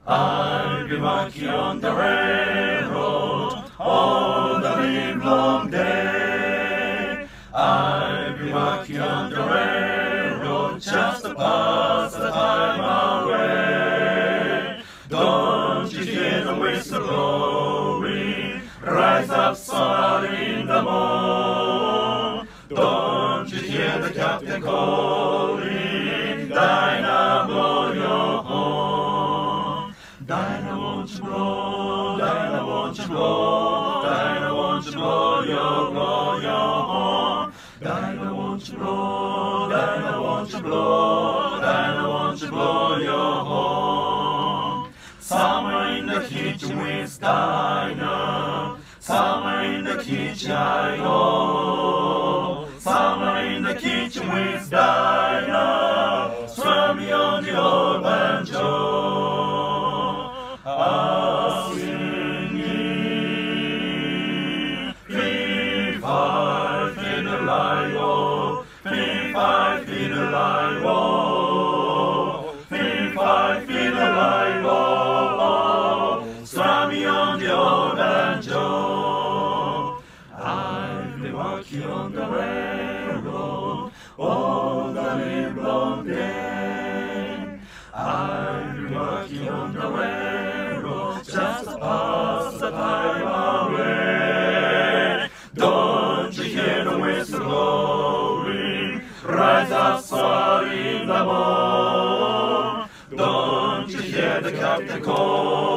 I'll be working on the railroad all the livelong day. I'll be working on the railroad just to pass the time away. Don't you hear the whistle blowing? Rise up, son, in the morn. Don't you hear the captain calling? Dinah, blow your horn. Dinah, won't you blow? Dinah, won't you blow? Dinah, won't you blow your horn? Dinah, won't you blow? Dinah, won't you blow? Dinah, won't you blow your horn? Somewhere in the kitchen with Dinah. Somewhere in the kitchen I know. Somewhere in the kitchen with Dinah. Strumming on the old banjo. Singing, fee-fi, fiddle-I-o, fee-fi, fiddle-I-o, fee-fi, fiddle-I-o, strumming on the old banjo. I've been working on the railroad all the livelong day. I've been working on the railroad just to pass the time away. Don't you hear the whistle blowing? Rise up, son, in the morn. Don't you hear the captain call?